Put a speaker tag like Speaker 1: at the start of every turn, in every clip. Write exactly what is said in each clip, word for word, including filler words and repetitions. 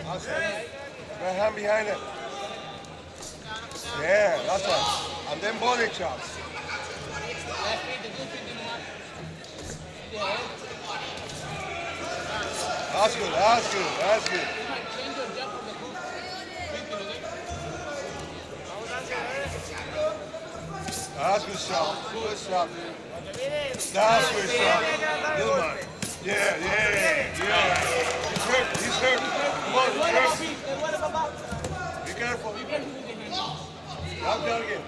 Speaker 1: Outside. Right hand behind it. Yeah, that's it. And then body chops. That's good, that's good, that's good. That's good shot, good shot. That's good shot. Good man. Yeah, yeah, yeah. He's hurt, he's hurt. Come on, he's hurt. Be careful. Knock down again.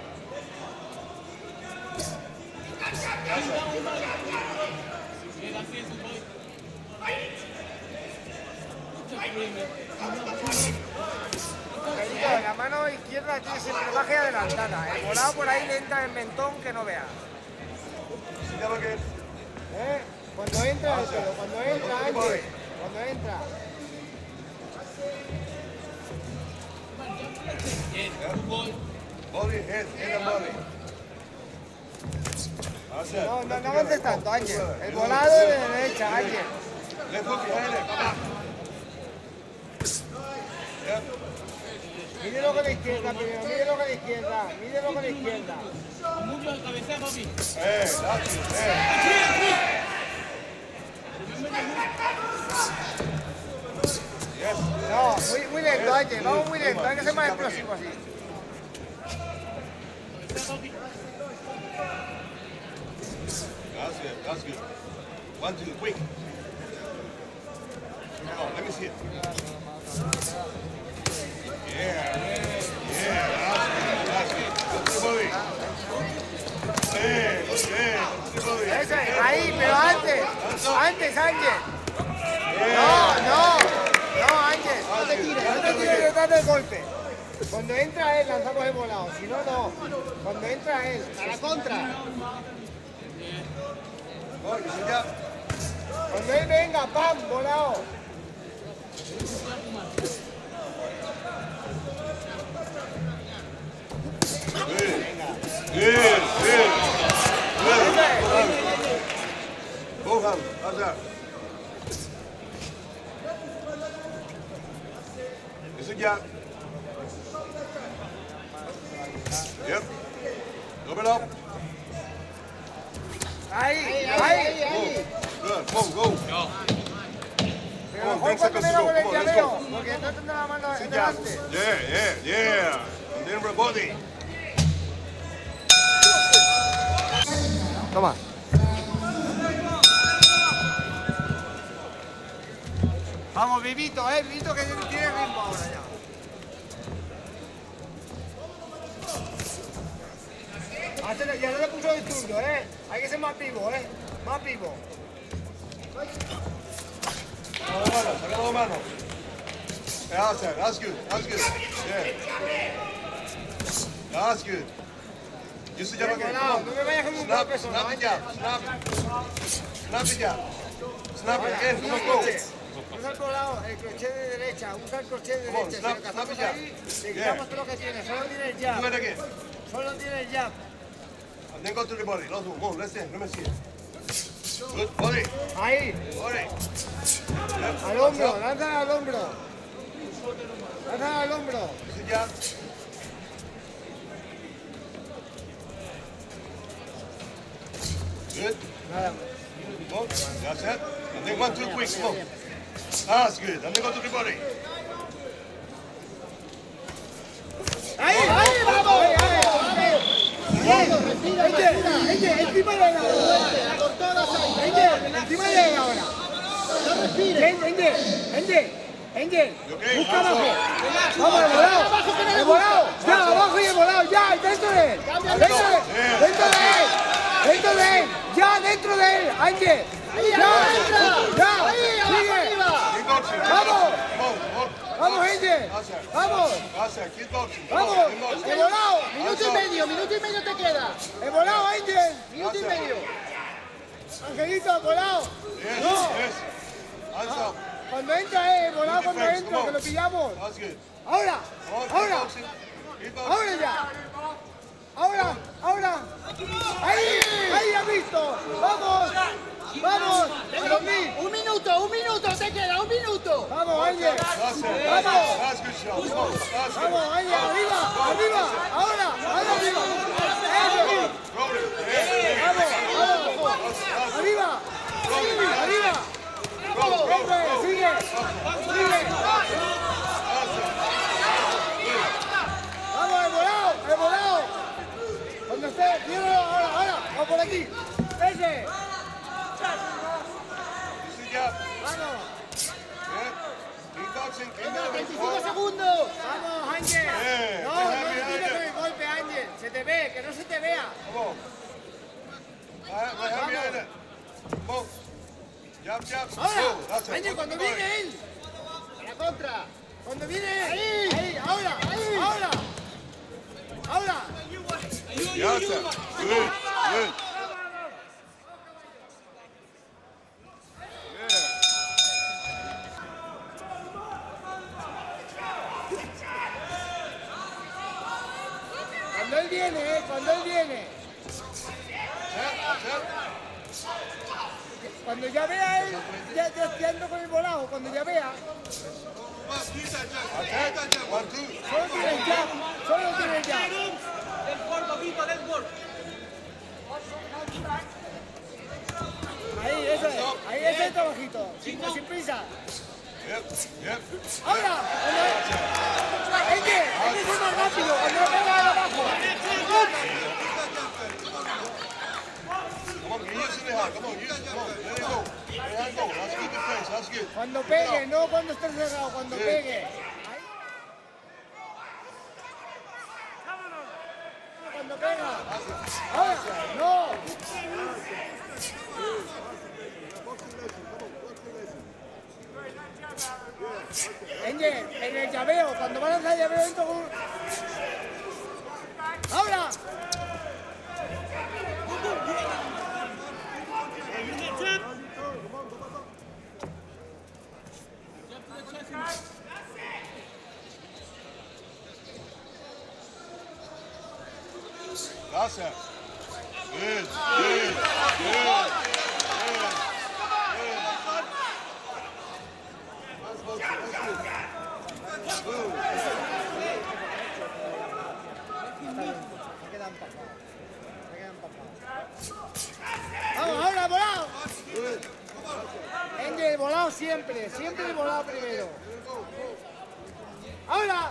Speaker 1: That's it.
Speaker 2: La mano izquierda tiene siempre baja y adelantada. El volado por ahí le entra el mentón que no vea. ¿Eh? Cuando entra, el pelo, cuando entra, antes. Cuando entra.
Speaker 1: Body, head, head and body.
Speaker 2: No, no, no avances tanto, Ángel. El volado de la derecha, Ángel.
Speaker 1: Left hook behind it. Yeah.
Speaker 2: Mídelo con la izquierda primero, mídelo con la izquierda, mídelo con la izquierda.
Speaker 3: Mucho de cabeza, papi.
Speaker 1: Eh, that's it, eh. Yes.
Speaker 2: No, muy, muy lento, Ángel, vamos muy lento, hay que ser más explosivo así.
Speaker 1: That's good, that's good. One, two, quick. Come on, let me see it. Yeah, yeah, that's good, that's good. Look at the body. Yeah, yeah, look at the body.
Speaker 2: Eso es, ahí, pero antes, antes, Ángel. No, no, no, Ángel, no te tires, no te tires detrás del golpe. Cuando entra él, lanzamos el volado, si no, no. Cuando entra él, a la contra. Cuando él venga, ¡pam! Volado.
Speaker 1: Good, good, good. Good. Both hands, how's that? It's a gap. Yep. Open up.
Speaker 2: Ahí, ahí, ahí.
Speaker 1: Good, come on, go.
Speaker 2: Pero mejor cuando venga con el llaveo, porque no tendrá la mano delante.
Speaker 1: Yeah, yeah, yeah. And then rebody.
Speaker 2: Toma. Vamos, Vivito, eh, Vivito que tiene ritmo ahora ya. Hazle, ya no le puso el turno, eh. Hay que ser más vivo, eh. Más vivo.
Speaker 1: Saca la mano, saca la mano. That's it, that's good, that's good. Yeah. That's good. Use the jab again, come on.
Speaker 2: No me vayas con un
Speaker 1: Snap,
Speaker 2: golpe solo,
Speaker 1: snap the
Speaker 2: Ángel.
Speaker 1: jab, snap. Snap the jab. Snap it again, come on, go.
Speaker 2: Usa el volado, el crochet de derecha, usa el crochet de
Speaker 1: Come on,
Speaker 2: derecha.
Speaker 1: snap,
Speaker 2: Si lo
Speaker 1: snap
Speaker 2: cazamos
Speaker 1: the jab.
Speaker 2: ahí, le
Speaker 1: Yeah.
Speaker 2: quitamos todo lo que tiene. Solo tiene el jab.
Speaker 1: Do it again.
Speaker 2: Solo tiene el jab.
Speaker 1: And then go to the body. Let's move, let's see, let me see it. Good, body,
Speaker 2: Ahí,
Speaker 1: body. Yep.
Speaker 2: al hombro, lanza al hombro. Lanza al hombro.
Speaker 1: Use the jab. Good.
Speaker 2: Nada más.
Speaker 1: Come on, that's it. And then one, two, quick, come on. That's good. And then go to the body.
Speaker 2: ¡Ahí! ¡Ahí! ¡Vamos! ¡Ahí! ¡Ahí! ¡Eche! ¡Eche! ¡Encima de la hora! ¡Eche! ¡Encima de la hora! ¡No respires! ¡Eche! ¡Eche! ¡Eche! ¡Busca abajo! ¡Vamos, el volado! ¡El volado! ¡Ya, abajo y el volado! ¡Ya! ¡Dentro de él! ¡Dentro de él! ¡Dentro de él! ¡Dentro de él! ¡Ya! ¡Dentro de él! ¡Ángel! ¡Ya! ¡Ya! ¡Sigue!
Speaker 1: Kickboxing.
Speaker 2: ¡Vamos!
Speaker 1: Come on, come on.
Speaker 2: ¡Vamos, Ángel! ¡Vamos!
Speaker 1: That's it, kickboxing. Come
Speaker 2: ¡Vamos!
Speaker 1: on, kickboxing.
Speaker 2: ¡El volado!
Speaker 4: Minuto y medio, minuto y medio te queda.
Speaker 2: ¡El volado, Ángel!
Speaker 4: Minuto y medio.
Speaker 2: ¡Angelito, el volado!
Speaker 1: Yes,
Speaker 2: ¡No!
Speaker 1: yes. Hands up.
Speaker 2: Cuando entra él, el volado cuando
Speaker 1: Defense,
Speaker 2: entra,
Speaker 1: come
Speaker 2: que
Speaker 1: on.
Speaker 2: lo pillamos.
Speaker 1: That's good.
Speaker 2: ¡Ahora!
Speaker 1: Come on,
Speaker 2: ¡Ahora!
Speaker 1: kickboxing. Kickboxing.
Speaker 2: ¡Ahora ya! ¡Ahora! ¡Ahora! ¡Ahí! ¡Ahí ha visto! ¡Vamos! Vamos,
Speaker 4: Un minuto, un minuto, te queda, un minuto.
Speaker 2: vamos, Ángel.
Speaker 1: That's it.
Speaker 2: Vamos.
Speaker 1: That's good shot. Come on. That's good.
Speaker 2: Vamos, Ángel, arriba, arriba, ahora, ahora arriba. Eso.
Speaker 1: Roll it. Yeah, yeah.
Speaker 2: Vamos, vamos,
Speaker 1: That's it. That's it.
Speaker 2: arriba, arriba.
Speaker 1: Roll, roll,
Speaker 2: Eso es,
Speaker 1: roll.
Speaker 2: sigue, sigue.
Speaker 1: That's it.
Speaker 2: Vamos, el volado, el volado. Cuando esté, tíralo ahora, ahora, vamos por aquí. Ese,
Speaker 1: You see that?
Speaker 2: vamos,
Speaker 1: Yeah. Keep boxing. Keep
Speaker 4: Venga,
Speaker 1: moving.
Speaker 4: treinta y cinco segundos.
Speaker 2: vamos, Ángel.
Speaker 1: Eh,
Speaker 2: No,
Speaker 1: déjame,
Speaker 2: no te tires
Speaker 1: Ángel.
Speaker 2: con el golpe, Ángel. Se te ve, que no se te vea.
Speaker 1: Come on. All right, right hand behind it. Boom. Jab, jab.
Speaker 2: Ahora,
Speaker 1: Boom. That's it.
Speaker 2: Ángel, cuando viene él.
Speaker 4: A la contra.
Speaker 2: Cuando viene él. Ahí, ahí, ahora, ahora. Ahora.
Speaker 1: Yeah, that's it. Good, good.
Speaker 2: Cuando él viene, eh, cuando él viene.
Speaker 1: That's it. That's it.
Speaker 2: Cuando ya vea él, ya, ya, ya ando con el volado. Cuando ya vea,
Speaker 1: That's it. One, two.
Speaker 2: solo tiene el jab, solo tiene el jab.
Speaker 3: Del gol, papito, del gol.
Speaker 2: Ahí, eso es, ahí ese es el trabajito, sin, sin prisa.
Speaker 1: Yep, yep.
Speaker 2: Ahora, cuando él, es que, es que es más rápido, cuando él pega de abajo.
Speaker 1: Come on, get used to the hand. Come on, use it. Come on, let it go. Let it hand go. That's good defense. That's good.
Speaker 2: Cuando pegue, no cuando esté cerrado, cuando
Speaker 1: Sí.
Speaker 2: pegue. Ahí. Cuando pega. Ahora, no. Angel, en el llaveo, cuando van a hacer llaveo, entro con un... ¡Ahora!
Speaker 1: That's it. Good, good, good.
Speaker 2: Se quedan empapados. Se quedan empapados. ¡Vamos, ahora, volado! Angel, volado siempre, siempre el volado primero. ¡Ahora!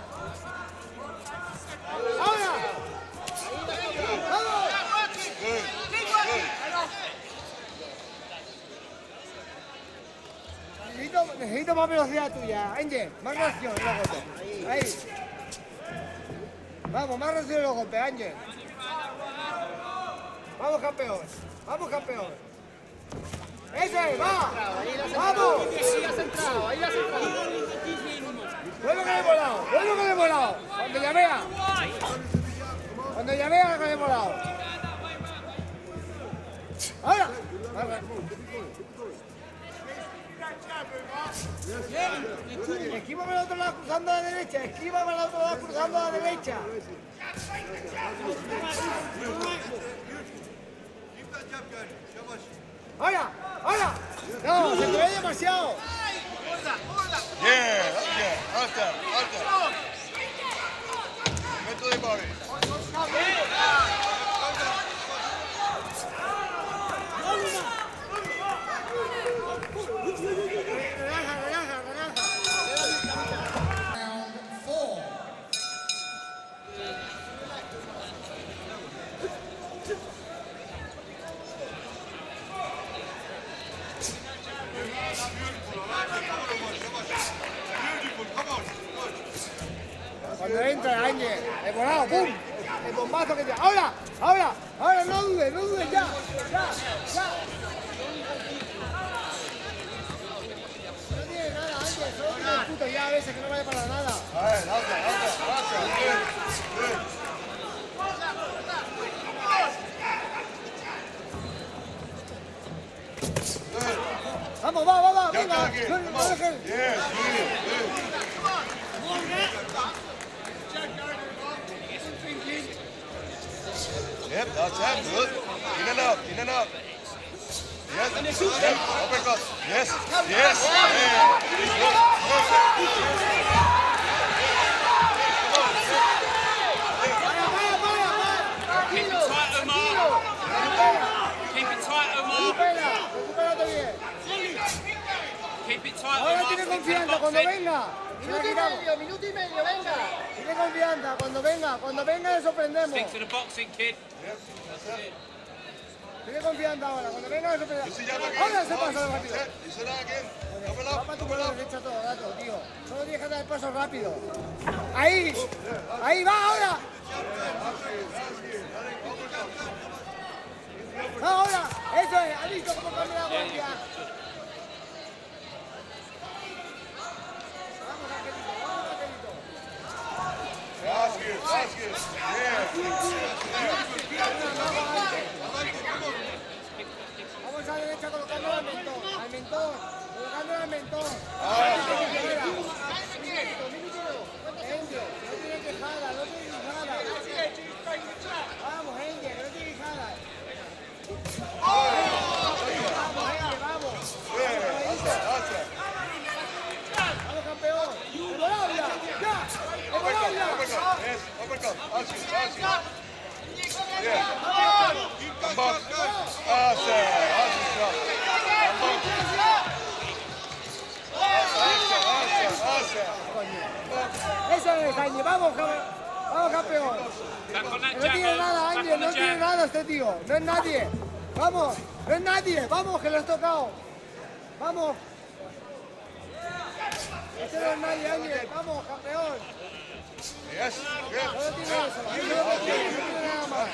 Speaker 2: ¡Ahora! ¡Vamos! Necesito, necesito más velocidad tuya, Angel, más reacción en los golpes. Ahí. Vamos, más reacción en los golpes, Angel. Vamos, campeón. Vamos, campeón. ¡Ese! ¡Va! ¡Vamos!
Speaker 4: Ahí has entrado, ahí has entrado.
Speaker 2: ¡Vuelvo con el volado! ¡Vuelvo con el volado! Cuando ya vea. Cuando ya vea con el volado. ¡Ahora! Esquiva para el otro lado cruzando a la derecha. Esquiva para el otro lado cruzando a la derecha. ¡Ahora! ¡Ahora! No, se te ve demasiado.
Speaker 1: Yeah, that's good. That's that. That's that. Mentally body.
Speaker 2: Relaja, relaja, relaja. Cuando entra Ángel, el volado, ¡pum! El bombazo que te... ¡Ahora! ¡Ahora! ¡Ahora! ¡No dudes! ¡No dudes! ¡Ya! ¡Ya! ¡Ya! No tiene nada, Ángel. Solo tiene el puto ya a veces que no vale para nada.
Speaker 1: All right, that's it. That's it. That's it. Good. Good. Good.
Speaker 2: ¡Vamos, va, va, va!
Speaker 1: Jump
Speaker 2: ¡Venga!
Speaker 1: down again.
Speaker 2: ¡No,
Speaker 1: Come
Speaker 2: no
Speaker 1: on.
Speaker 2: dejes!
Speaker 1: Yeah, good. Good. Yep, that's it. Good. In and up. In and up. Yes. Yes. Uppercut. Yes. Yes. Yeah.
Speaker 3: Keep it tight, Omar. Keep it tight, Omar.
Speaker 2: Recupérate bien.
Speaker 3: Keep it tight,
Speaker 2: Ahora
Speaker 3: Omar.
Speaker 2: tiene
Speaker 3: Stick to the
Speaker 2: confianza, cuando
Speaker 3: boxing.
Speaker 2: venga.
Speaker 4: Minuto y medio, minuto y medio, venga.
Speaker 2: Tiene confianza, cuando venga, cuando venga le sorprendemos.
Speaker 3: Stick to the boxing, kid.
Speaker 2: Tiene confianza ahora, cuando venga le
Speaker 1: You see
Speaker 2: sorprendemos.
Speaker 1: jab again.
Speaker 2: Ahora se
Speaker 1: Come on.
Speaker 2: pasa rápido.
Speaker 1: Set. You sit down again. Double
Speaker 2: Va
Speaker 1: up.
Speaker 2: para tu
Speaker 1: Double
Speaker 2: mano
Speaker 1: up.
Speaker 2: derecha todo el rato, tío. Solo tienes que dar el paso rápido. Ahí, ahí va ahora. Ahora, eso es, ¿has visto cómo cambia la guardia? Vamos, Angelito, vamos, Angelito.
Speaker 1: That's good. That's good.
Speaker 2: Vamos a la derecha colocando al mentón, al mentón, colocando al mentón. Angel, no tiene quejada, no tiene quejada. Vamos, Angel, no tiene quejada. Vamos, Angel, vamos. Vamos, campeón. ¡El volado ya! ¡Ya! ¡El volado ya!
Speaker 1: Yes. Uppercut. That's good. That's good. Yeah. Come back. That's it. That's his shot. Come back. That's it. That's it.
Speaker 2: Eso es, Ángel, vamos, campeón. Vamos, campeón.
Speaker 3: Back on that
Speaker 2: No
Speaker 3: jab,
Speaker 2: tiene
Speaker 3: Om.
Speaker 2: nada,
Speaker 3: Back
Speaker 2: Ángel,
Speaker 3: on
Speaker 2: no
Speaker 3: the
Speaker 2: tiene
Speaker 3: jab.
Speaker 2: nada este tío. No es nadie. Vamos, no es nadie. Vamos, que lo has tocado. Vamos. Este no es nadie, Ángel. Vamos, campeón.
Speaker 1: Yes. Good.
Speaker 2: Solo tiene eso. Eso es lo que tiene, no tiene nada más.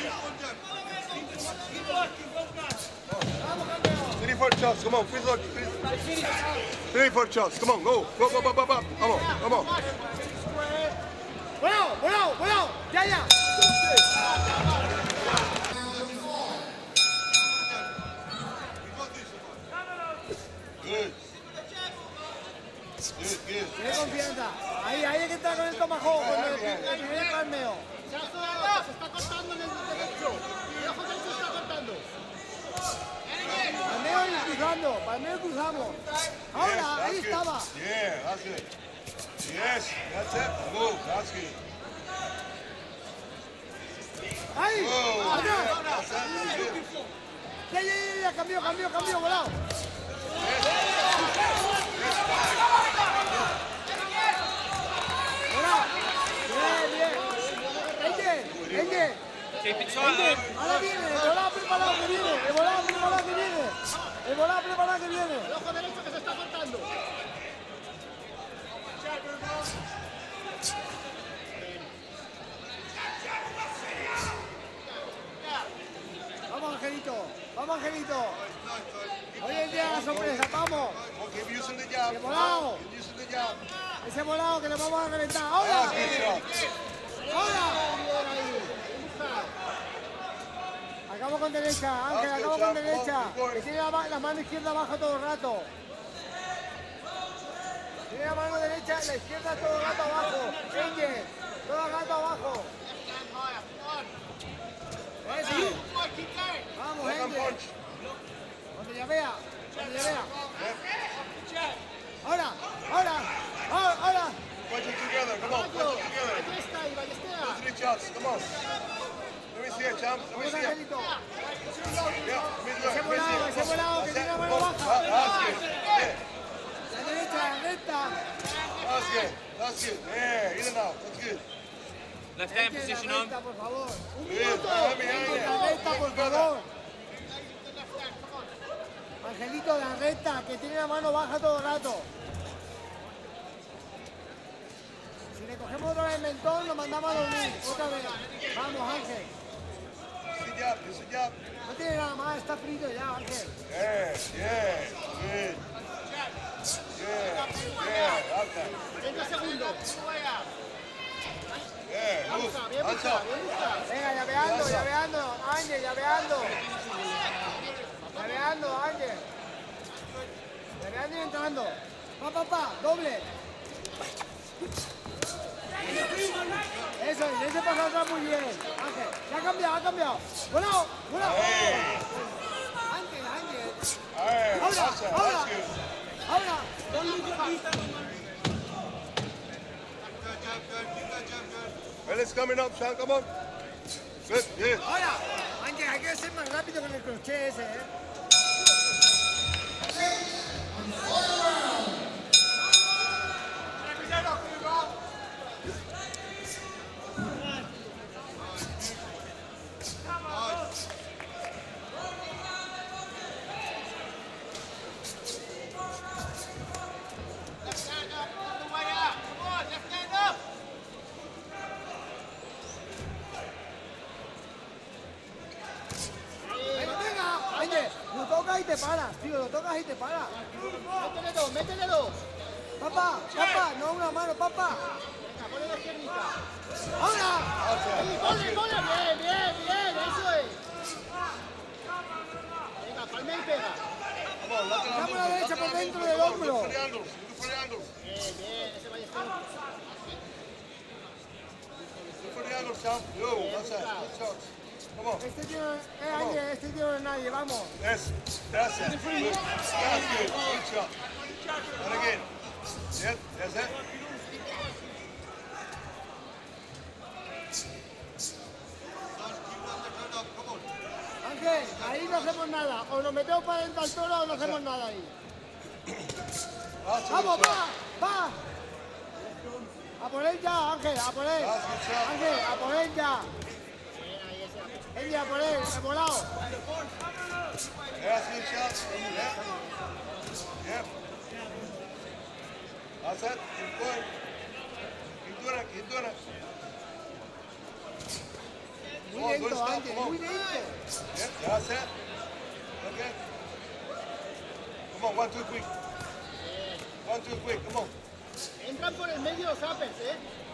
Speaker 2: Vamos, campeón.
Speaker 1: Three, four shots. Come on. Please look. Please. Three, four shots. Come on. Go. Go, go, go, go, go. Come on. Come on.
Speaker 2: ¡Volado, volado, volado! ¡Ya, ya!
Speaker 1: Good. Good, good.
Speaker 2: Tiene confianza. Ahí, ahí hay que entrar con el tomahawk, con el, el primer palmeo.
Speaker 4: Se está cortando en el derecho. El ojo derecho está cortando.
Speaker 2: Palmeo y cruzando, palmeo y cruzamos. Ahora,
Speaker 1: Yes,
Speaker 2: ahí
Speaker 1: that's good.
Speaker 2: estaba.
Speaker 1: Yeah, that's it. Yes, that's it. Move. That's good.
Speaker 2: Ahí,
Speaker 1: Whoa.
Speaker 2: atrás.
Speaker 1: Yeah, that's it. That's it.
Speaker 2: Ya, ya, ya, ya, cambió, cambió, cambió, volado. Volado. Bien, bien. Enge, Enge,
Speaker 3: Keep it tight,
Speaker 2: Enge.
Speaker 3: Om.
Speaker 2: Ahora viene, el volado preparado que viene, el volado preparado que viene. El volado preparado que viene.
Speaker 4: El ojo derecho que se está cortando.
Speaker 2: Vamos, Angelito, vamos, Angelito. Hoy es el día de la sorpresa, vamos.
Speaker 1: Well, keep using the jab.
Speaker 2: Qué volado.
Speaker 1: Keep using the jab.
Speaker 2: Ese volado que le vamos a reventar. ¡Ahora!
Speaker 1: That's good shot.
Speaker 2: ¡Ahora! Acabo con derecha, Ángel, acabo con derecha. Que tiene la, ma- la mano izquierda baja todo el rato. Tiene la mano derecha, la izquierda todo el rato abajo. Ángel, todo el rato abajo. Eso. Vamos,
Speaker 1: Second
Speaker 2: Ángel.
Speaker 1: punch.
Speaker 2: Cuando ya vea, cuando ya vea. Ahora, ahora, ahora, ahora.
Speaker 1: Punch it together. Come on. Punch it together.
Speaker 4: Ahí está, y ballestea.
Speaker 1: Three shots. Come on. Let me see it, champ. Let me
Speaker 2: Vamos,
Speaker 1: see it.
Speaker 2: Angelito.
Speaker 1: Yeah. Let me
Speaker 2: Ese
Speaker 1: see it.
Speaker 2: volado, ese volado que
Speaker 1: That's
Speaker 2: tiene la
Speaker 1: it.
Speaker 2: mano
Speaker 1: Oh,
Speaker 2: baja.
Speaker 1: that- That's good. Yeah.
Speaker 2: La derecha, la recta.
Speaker 1: That's good. That's good. Yeah. In and out. That's good.
Speaker 3: Left hand
Speaker 2: Ángel,
Speaker 3: position,
Speaker 2: la
Speaker 3: Om.
Speaker 2: recta, por favor. Un
Speaker 1: Good.
Speaker 2: minuto.
Speaker 1: Let me
Speaker 2: Ángel,
Speaker 1: hear
Speaker 2: la
Speaker 1: you.
Speaker 2: recta, por favor. Angelito, la recta, que tiene la mano baja todo el rato. Si le cogemos otra vez el mentón, lo mandamos a dormir. Otra vez. Vamos, Ángel.
Speaker 1: Use the jab. Use the jab.
Speaker 2: No tiene nada más, está frito ya, Ángel.
Speaker 1: Yeah. Yeah. Good. Yeah. Yeah. Okay.
Speaker 4: treinta segundos.
Speaker 1: Yeah. Move.
Speaker 4: Busca, bien
Speaker 1: Hands
Speaker 4: busca,
Speaker 1: up.
Speaker 4: bien busca.
Speaker 2: Venga, llaveando, llaveando. Ángel, llaveando. Llaveando, Ángel. Llaveando y entrando. Pa, pa, pa, doble. Eso es, ese paso atrás muy bien. Ángel, ya ha cambiado, ha cambiado. Bueno, bueno.
Speaker 1: Hey.
Speaker 2: Ángel, Ángel.
Speaker 1: Hey,
Speaker 2: Ahora,
Speaker 1: that's it.
Speaker 2: ahora.
Speaker 1: That's good.
Speaker 2: Ahora.
Speaker 1: Well, it's coming up, Sean. Come on. Good. Yeah.
Speaker 2: Ahora. Ángel, hay que ser más rápido con el crochet ese, ¿eh? Lo tocas y te paras, tío, lo tocas y te paras.
Speaker 4: Métele dos, métele dos.
Speaker 2: Papá, papá, no una mano, papá.
Speaker 4: Venga, ponle la izquierdita.
Speaker 2: ¡Ahora!
Speaker 4: Sí, ponle, ponle. Bien, bien, bien, eso es. Venga, palme y pega.
Speaker 1: Come on, lock it
Speaker 2: Dame
Speaker 1: up.
Speaker 2: la derecha por dentro del hombro.
Speaker 1: Look for the angles. Look for the angles.
Speaker 4: Bien, bien, ese ballestón.
Speaker 1: Look for the angles, Sean. Yo, that's it. Good shots. Come on.
Speaker 2: Este tío, eh, Ángel, este tío no es nadie, vamos.
Speaker 1: Yes, that's it. Good. That's good. Good shot. And again. Yep, that's it.
Speaker 2: Ángel, ahí no hacemos nada. O nos metemos para dentro al toro o no hacemos nada ahí.
Speaker 1: That's a good
Speaker 2: ¡Vamos,
Speaker 1: shot.
Speaker 2: va! ¡Va! A por él ya, Ángel, a por él.
Speaker 1: That's a good shot.
Speaker 2: Ángel, a por él ya. Él ya por él, he volado.
Speaker 1: Yeah, that's a good shot. Yeah. Yeah. That's it. Keep going. Keep doing it. Keep doing it. Come
Speaker 2: Muy
Speaker 1: on, good
Speaker 2: lento,
Speaker 1: stop.
Speaker 2: Ángel,
Speaker 1: Come on.
Speaker 2: muy lento.
Speaker 1: Yeah, that's it. Okay. Come on, one, two, quick. One, two, quick. Come on.
Speaker 4: Entran por el medio los uppers, ¿eh?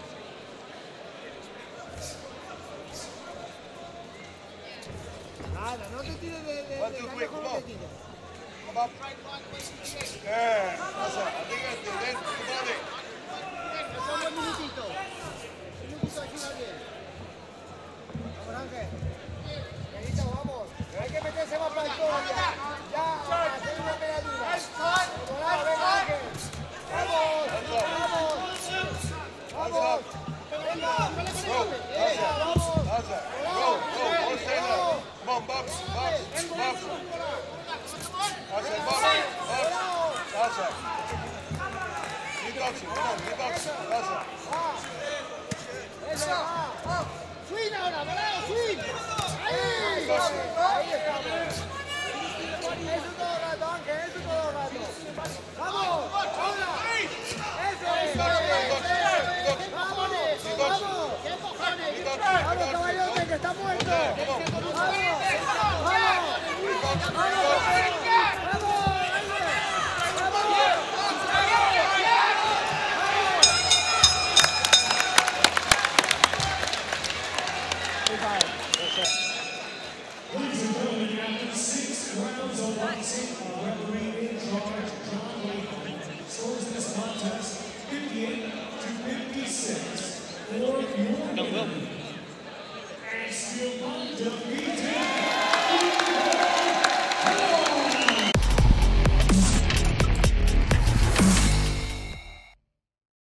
Speaker 2: Nada, no te tires de, de,
Speaker 1: One,
Speaker 2: de
Speaker 1: two,
Speaker 2: la
Speaker 1: quick,
Speaker 2: mejor
Speaker 1: come
Speaker 2: no
Speaker 1: on.
Speaker 2: te tires.
Speaker 1: Come up. Yeah, that's it. I think that's it. Then, come on in.
Speaker 4: Pongo un minutito. Un minutito aquí, bien.
Speaker 2: Vamos, Ángel. Benito, vamos. Hay que meterse más para el toro ya. Ya, para hacer una pegadura. Volado, venga, Ángel. Vamos, vamos. Vamos. Venga,
Speaker 1: Go. That's it.
Speaker 2: vamos.
Speaker 1: That's it. Go, go. Don't stay there. Come on, box, box, box. That's it, box, box. That's it. Keep boxing. Come on, keep boxing. That's it.
Speaker 2: Eso, va.
Speaker 4: Swing ahora, volado, swing. Ahí.
Speaker 1: Keep boxing.
Speaker 2: Ahí estamos. Eso todo el rato, Ángel, eso todo el rato. ¡Vamos! ¡Ahora! ¡Eso es!
Speaker 1: Keep boxing, keep boxing, keep boxing.
Speaker 2: ¡Vamos!
Speaker 1: Keep boxing.
Speaker 2: ¡Vamos!
Speaker 4: ¿Qué cojones?
Speaker 1: Keep boxing, keep
Speaker 2: ¡Vamos,
Speaker 1: boxing.
Speaker 2: caballote, que está muerto!
Speaker 1: Okay, come on.
Speaker 2: ¡Vamos! ¡Vamos!
Speaker 1: Keep boxing, keep
Speaker 2: ¡Vamos!
Speaker 1: boxing.
Speaker 2: ¡Vamos!
Speaker 5: Ladies and gentlemen, after six rounds of boxing, our referee in charge, John Lee, scores this contest fifty-eight to fifty-six for your and still undefeated.